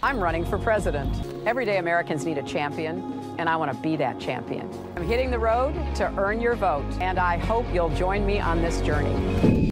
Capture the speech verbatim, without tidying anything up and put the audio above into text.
I'm running for president. Everyday Americans need a champion, and I want to be that champion. I'm hitting the road to earn your vote, and I hope you'll join me on this journey.